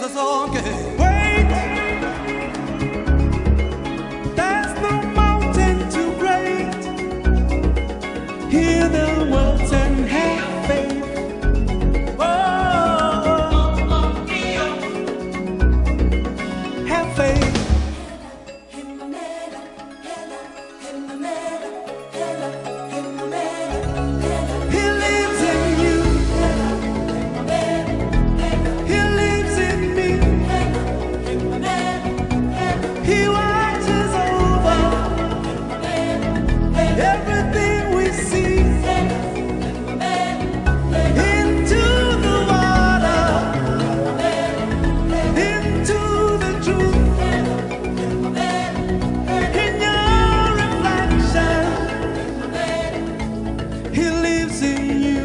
was okay. Wait, there's no mountain too great. Hear the words and have faith. Have faith. He lives in you. He lives in me. He watches over everything we see. Into the water, into the truth. In your reflection, he lives in you.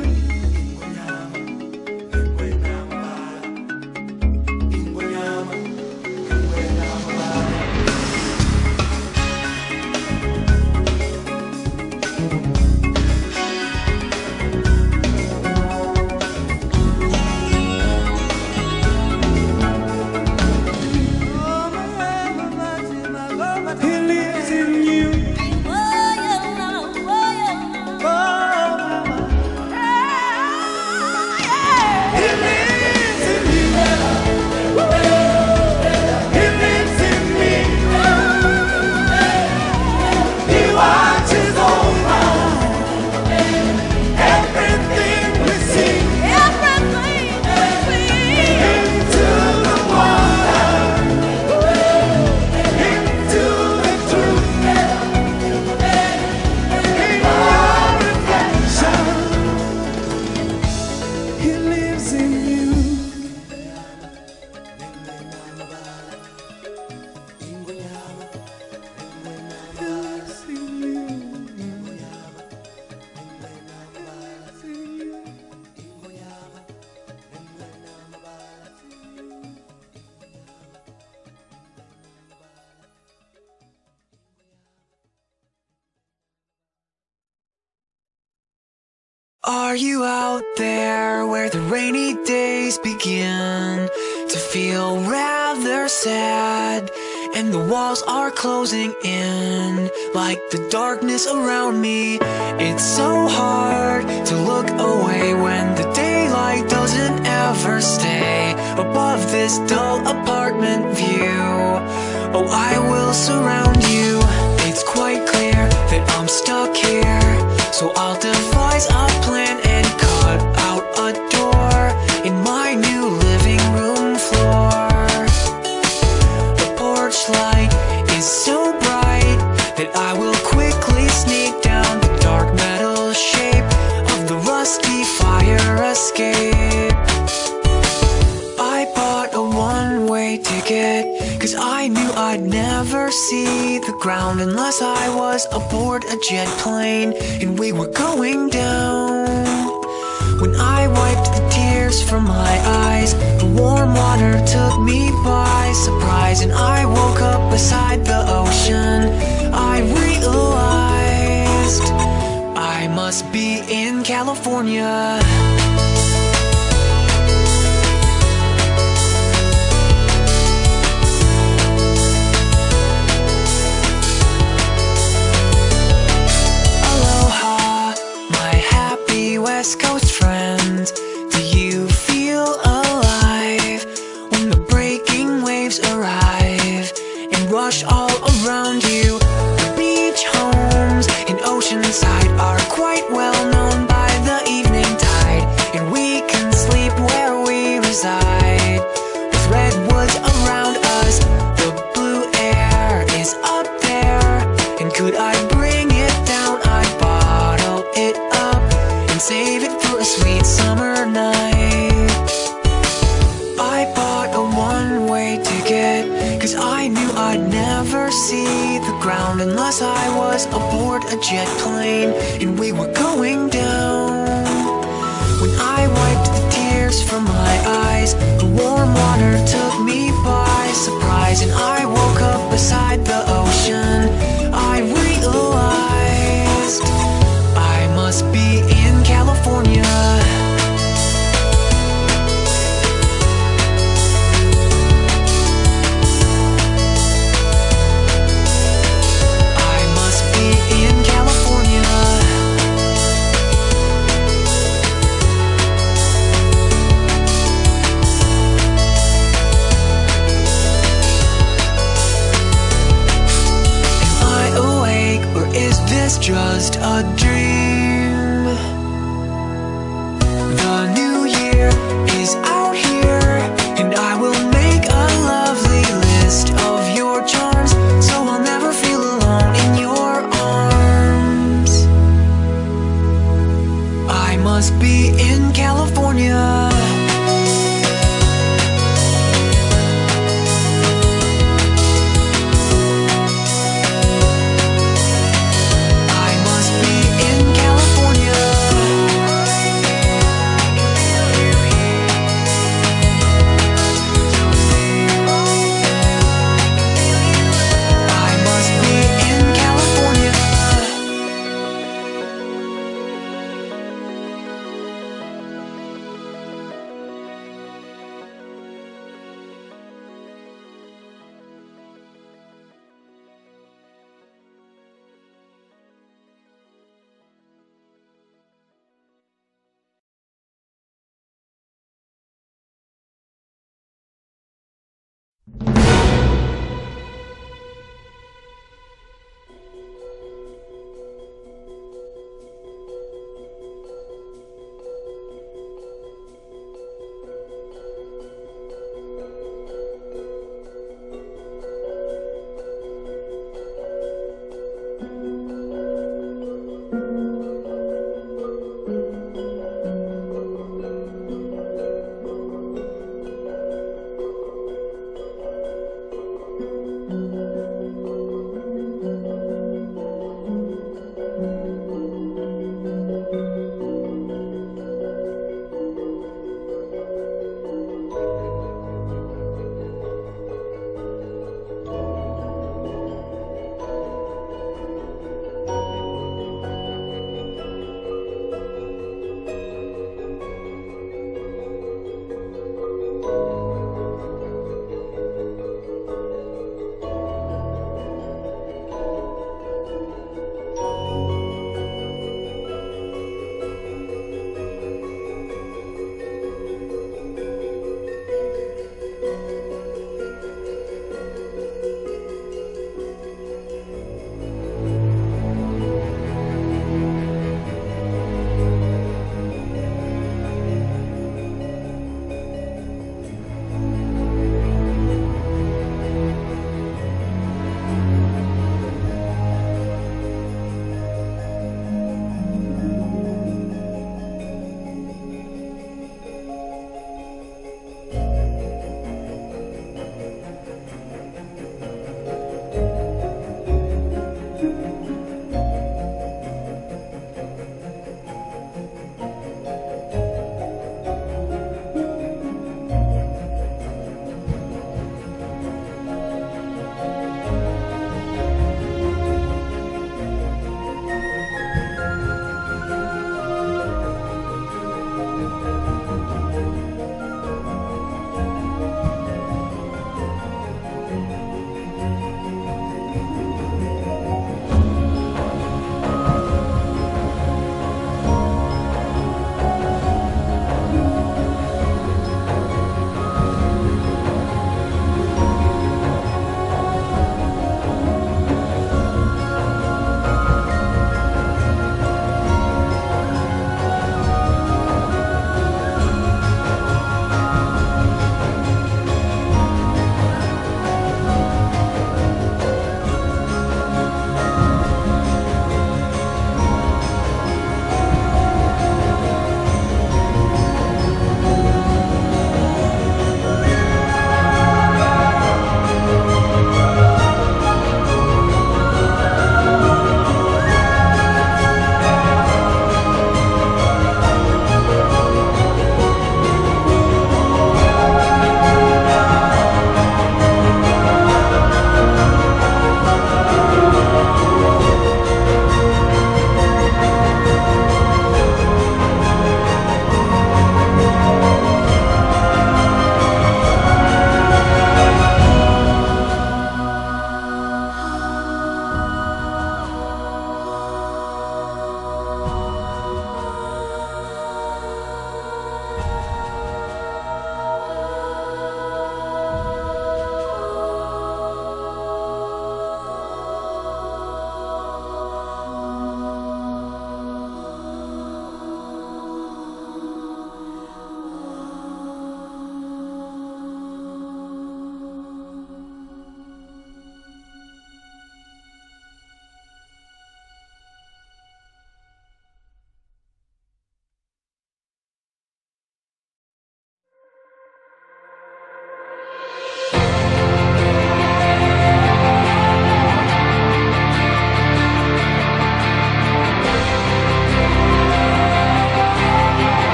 He lives in you. Oh, mama. He lives in you. He lives in me. He watches over everything we see. Into the water, into the truth. In your reflection, he lives in you. Are you out there where the rainy days begin to feel rather sad and the walls are closing in like the darkness around me? It's so hard to look away when the daylight doesn't ever stay above this dull apartment view. Oh, I will surround you. It's quite clear that I'm stuck here, so I'll devise a plan and cut out a door in my new living room floor. The porch light is so bright that I will quickly sneak down the dark metal shape of the rusty fire escape. I bought a one-way ticket, 'cause I knew I'd never see the ground unless I was aboard a jet plane and we were going down. When I wiped the tears from my eyes, the warm water took me by surprise, and I woke up beside the ocean. I realized I must be in California. West Coast friends, do you feel alive when the breaking waves arrive and rush all around you? The beach homes in Oceanside are quite well known by the evening tide, and we can sleep where we reside with redwoods around us. The blue air is up there, and could I bring it down, I'd bottle it up and save it for a sweet summer night. I bought a one-way ticket, 'cause I knew I'd never see the ground unless I was aboard a jet plane and we were going down. When I wiped the tears from my eyes, the warm water took me by surprise, and I woke up beside the ocean. I realized I must be in California.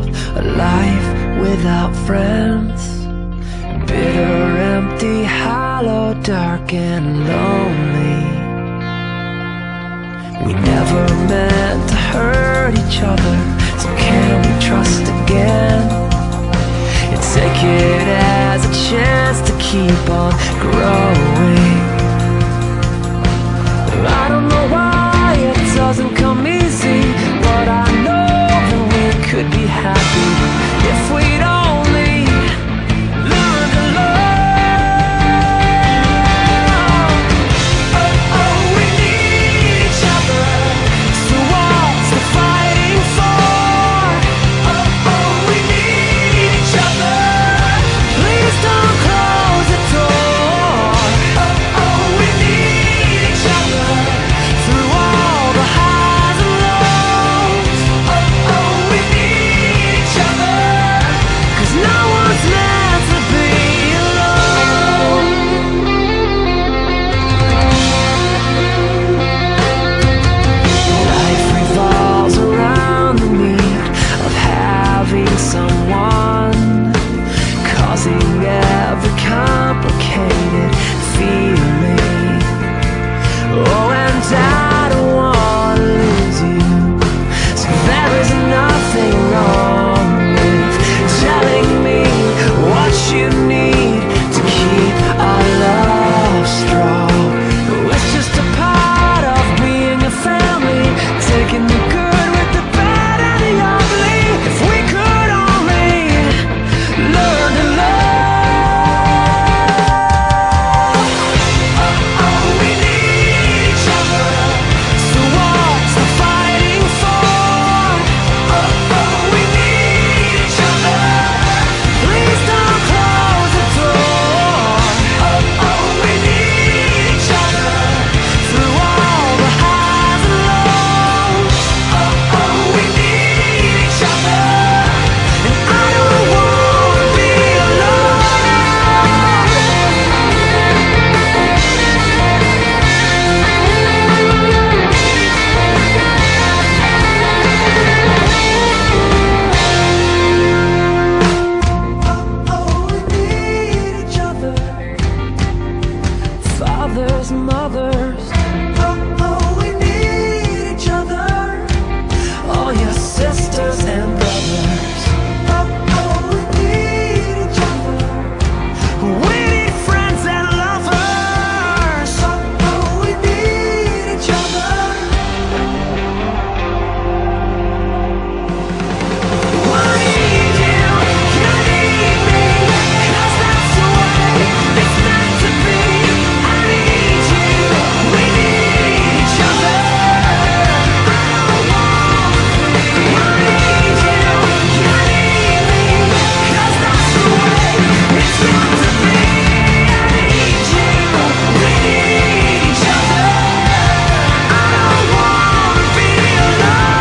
of a life without friends. Bitter, empty, hollow, dark and lonely. We never meant to hurt each other, so can we trust again? And take it as a chance to keep on growing. I don't know why it doesn't come easy, but I know that we could be happy if we'd only learn to love. Oh, oh, we need each other, so what's the fighting for? Oh, oh, we need each other, please don't close the door. Oh, oh, we need each other through all the highs and lows. Oh, oh, we need each other, 'cause no one's meant to be alone. Life revolves around the need of having someone, causing every complicated feeling. Oh, and I don't want to lose you, so there is nothing wrong with telling me what you need to keep our love strong. It's just a part of being a family, taking the good with the bad and the ugly. If we could only learn to love. Oh, oh, we need each other, so what's the fighting for? Oh, oh, we need each other, please don't close the door. Oh, oh, we need each other through all the highs and lows. Oh, oh, we need each other, and I don't want to be Oh, we need each other, fathers, mothers. Oh, we need each other, all your sisters and brothers. Oh, we need each other, we need friends and lovers. Oh, we need each other. I need you, you need me, 'cause that's the way it's meant to be. I need you, we need each other. I don't want to be. I need you, you need me, 'cause that's the way it's meant to be. I need you, we need each other. I don't want to be alone.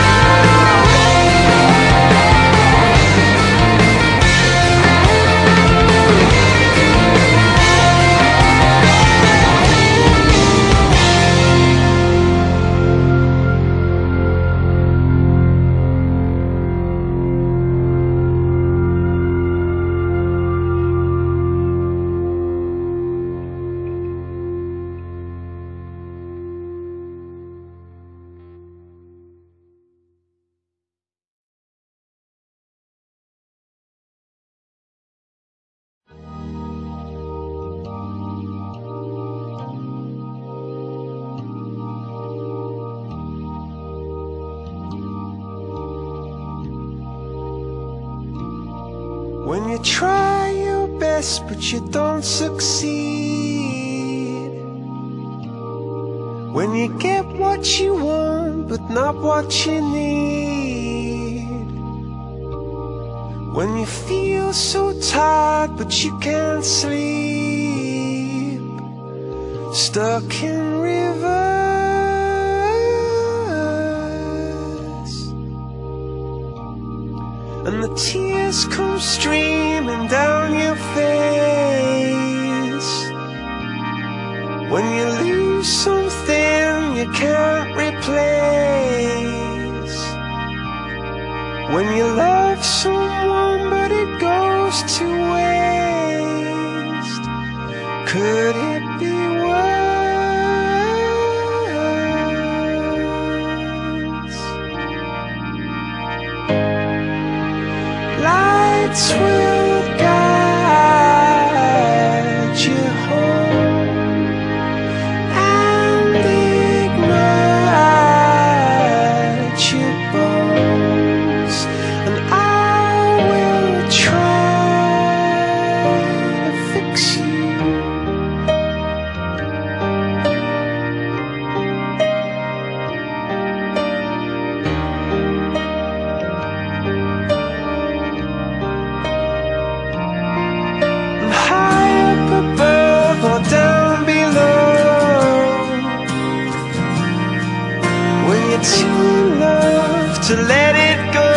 When you try your best but you don't succeed, when you get what you want but not what you need, when you feel so tired but you can't sleep, stuck in reverse, and the tears come streaming down your face. When you lose something you can't replace, when you love someone but it goes to waste. Could it be worse? Lights will guide you home and ignite your bones, and I will try to fix you. High up above or down below, when you're too in love to let it go.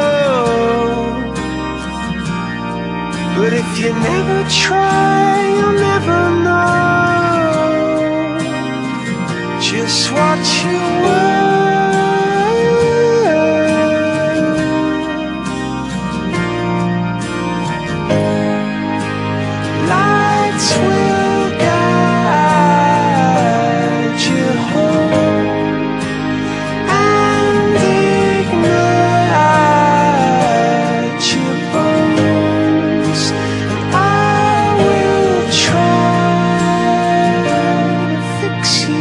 But if you never try, you'll never know just what you were. Lights will guide you home and ignite your bones, and I will try to fix you.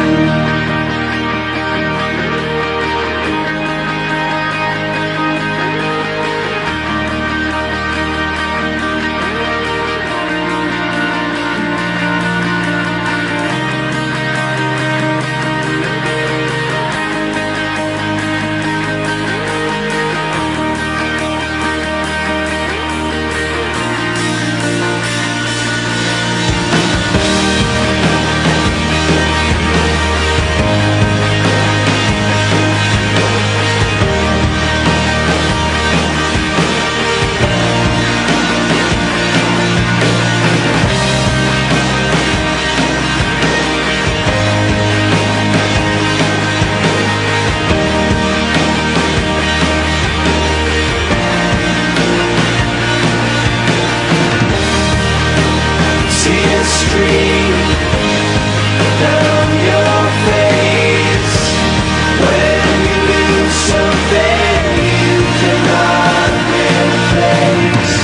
Tears stream down your face when you lose something you cannot replace.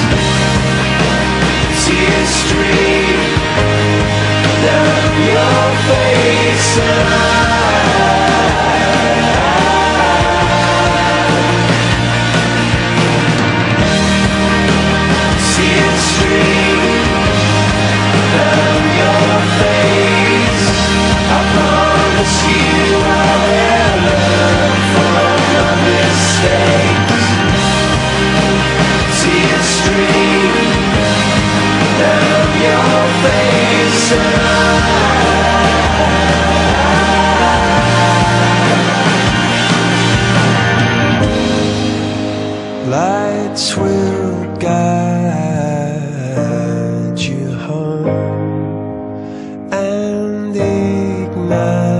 Tears stream down your face, and tears stream down your face. I promise you I'll learn from my mistakes. Tears stream down your face, and lights will guide you home and ignite